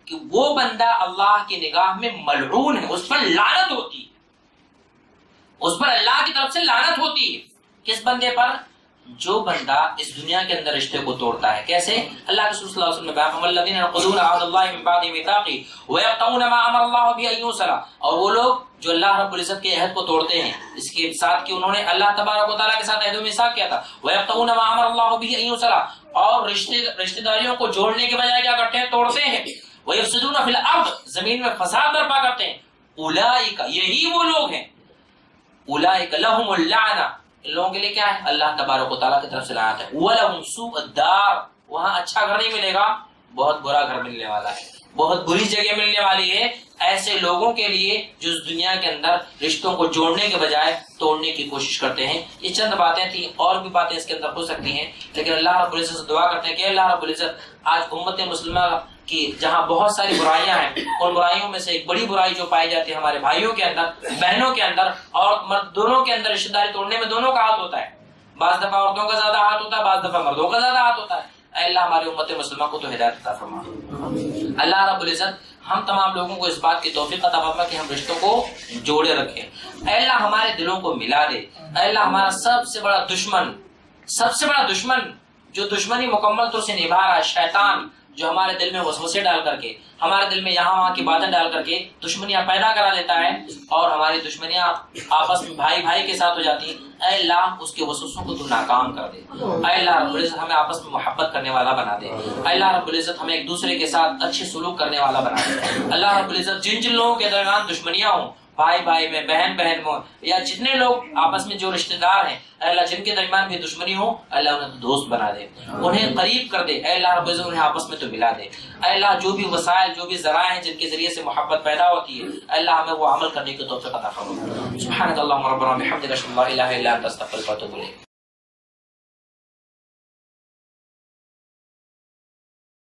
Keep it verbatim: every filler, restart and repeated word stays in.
کہ وہ بندہ اللہ کی نگاہ میں ملعون ہے، اس پر لعنت ہوتی ہے، اس پر اللہ کی طرف سے لعنت ہوتی ہے۔ کس بندے پر؟ جو بندہ اس دنیا کے اندر رشتے کو توڑتا ہے۔ کیسے؟ اللہ کے رسول صلی اللہ علیہ وسلم نے بیان فرمایا الذین ينقضون عہد اللہ من بعد میثاقہ ویقطعون ما امر اللہ به ان یوصل، اور وہ لوگ جو اللہ رب العزت کے عہد کو توڑتے ہیں، اس کے ساتھ کہ انہوں نے اللہ تبارک و تعالیٰ کے ساتھ عہد و میثاق کیا تھا، ویقطعون ما امر اللہ به ان یوصل، اور رشتے رشتہ داریوں کو جوڑنے کے بجائے کیا کرتے ہیں؟ توڑتے ہیں۔ ویفسدون فی الارض، زمین میں فساد برپا کرتے ہیں۔ اولئک، یہی وہ لوگ ہیں، اولئک لہم اللعنہ، ان لوگوں کے لیے کیا ہے؟ اللہ تبارک و تعالیٰ کی طرف سے لعنت ہے۔ وَلَهُمْ سُوءُ الدَّارِ، وہاں اچھا گھر نہیں ملے گا، بہت برا گھر ملنے والا ہے، بہت بری جگہ ملنے والی ہے ایسے لوگوں کے لیے جو اس دنیا کے اندر رشتوں کو جوڑنے کے بجائے توڑنے کی کوشش کرتے ہیں۔ یہ چند باتیں تھیں، اور بھی باتیں اس کے اندر ہو سکتی ہیں، لیکن اللہ رب العزت سے دعا کرتے ہیں کہ اللہ رب العزت آج امت مسلمہ کی جہاں بہت ساری برائیاں ہیں، ان برائیوں میں سے ایک بڑی برائی جو پائی جاتی ہے ہمارے بھائیوں کے اندر، بہنوں کے اندر اور مرد دونوں کے اندر، رشتہ داری توڑنے میں دونوں کا ہاتھ ہوتا ہے۔ بعض دفعہ عورتوں کا زیادہ ہاتھ ہوتا ہے، بعض دفعہ مردوں کا زیادہ ہاتھ ہوتا ہے۔ اے اللہ ہماری امت مسلمہ کو تو ہدایت عطا فرما۔ اللہ رب العزت ہم تمام لوگوں کو اس بات کی توفیق عطا فرما کہ ہم رشتوں کو جوڑے رکھیں۔ اے اللہ ہمارے دلوں کو ملا دے۔ اے اللہ ہمارا سب سے بڑا دشمن، سب سے بڑا دشمن جو دشمنی مکمل طور سے نبھا رہا ہے، شیطان، جو ہمارے دل میں وسوسے ڈال کر کے، ہمارے دل میں یہاں وہاں کی باتیں ڈال کر کے دشمنیاں پیدا کرا دیتا ہے، اور ہماری دشمنیاں آپس میں بھائی بھائی کے ساتھ ہو جاتی ہیں۔ اے اللہ اس کے وسوسوں کو تو ناکام کر دے۔ اے اللہ رب العزت ہمیں آپس میں محبت کرنے والا بنا دے۔ اے اللہ رب العزت ہمیں ایک دوسرے کے ساتھ اچھے سلوک کرنے والا بنا دے۔ اللہ رب العزت جن جن لوگوں کے درمیان دشمنیاں ہوں، بھائی بھائی میں، بہن بہن میں، یا جتنے لوگ آپس میں جو رشتہ دار ہیں، اے اللہ جن کے درمیان بھی دشمنی ہو، اللہ انہیں دوست بنا دے، انہیں قریب کر دے۔ اے اللہ رب العزت انہیں آپس میں تو ملا دے۔ اے اللہ جو بھی وسائل، جو بھی ذرائع ہیں جن کے ذریعے سے محبت پیدا ہوتی ہے، اے اللہ ہمیں وہ عمل کرنے کی توفیق عطا فرما۔ سبحانک اللہم ربنا بحمدک اشہد ان لا الہ الا انت استغفرک و اتوب الیک۔